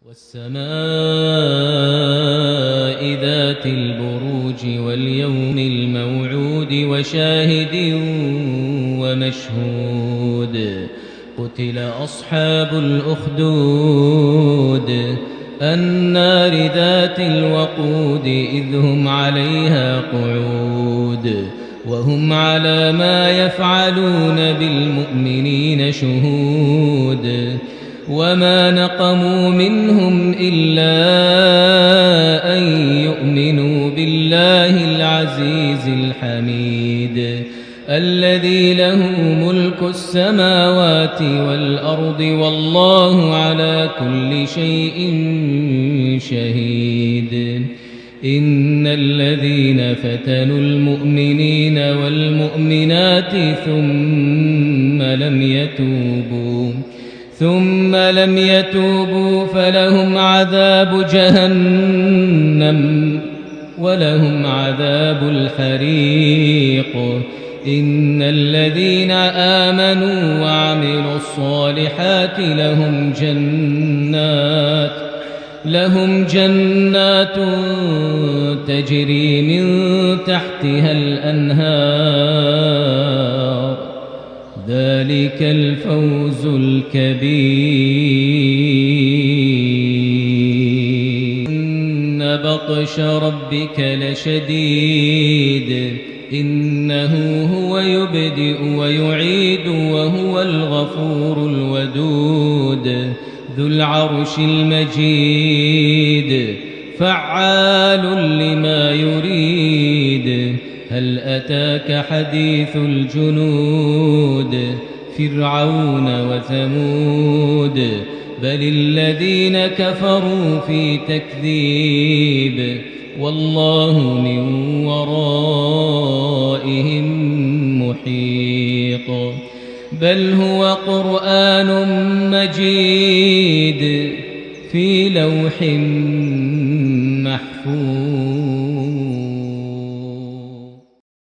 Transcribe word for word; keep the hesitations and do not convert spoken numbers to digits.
والسماء ذات البروج واليوم الموعود وشاهد ومشهود قتل أصحاب الأخدود النار ذات الوقود إذ هم عليها قعود وهم على ما يفعلون بالمؤمنين شهود وما نقموا منهم إلا أن يؤمنوا بالله العزيز الحميد الذي له ملك السماوات والأرض والله على كل شيء شهيد إن الذين فتنوا المؤمنين والمؤمنات ثم لم يتوبوا ثم لم يتوبوا فلهم عذاب جهنم ولهم عذاب الحريق إن الذين آمنوا وعملوا الصالحات لهم جنات لهم جنات تجري من تحتها الأنهار ذلك الفوز الكبير إن بطش ربك لشديد إنه هو يبدئ ويعيد وهو الغفور الودود ذو العرش المجيد فعال لما يريد هل أتاك حديث الجنود فرعون وثمود بل الذين كفروا في تكذيب والله من ورائهم محيط بل هو قرآن مجيد في لوح محفوظ.